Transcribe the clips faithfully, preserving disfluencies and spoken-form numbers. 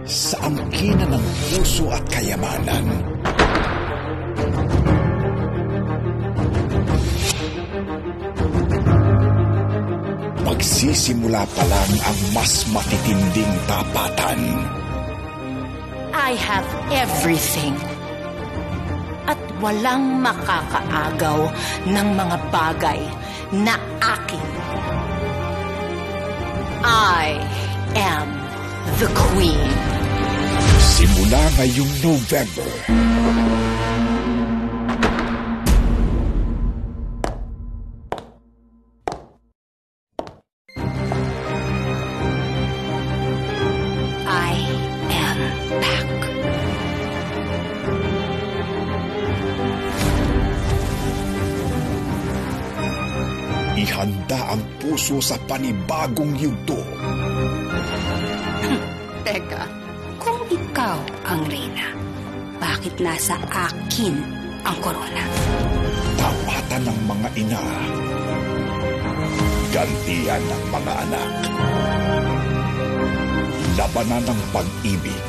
sa angkinan ng puso at kayamanan. Magsisimula pa lang ang mas matitinding tapatan. I have everything. At walang makakaagaw ng mga bagay na akin. I am the Queen. Simula ngayong November. I am back. Ihanda ang puso sa panibagong yugto. Teka, kung ikaw ang reyna, bakit nasa akin ang korona? Tapatan ng mga ina. Gantian ng mga anak. Labanan ng pag-ibig.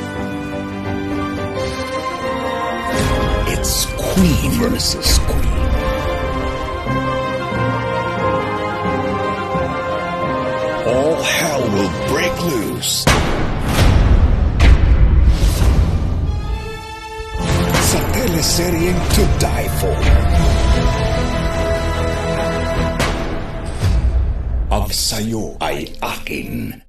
It's Queen versus Queen. All hell will break loose. Sa teleseryeng To Die For. Ang sayo ay akin.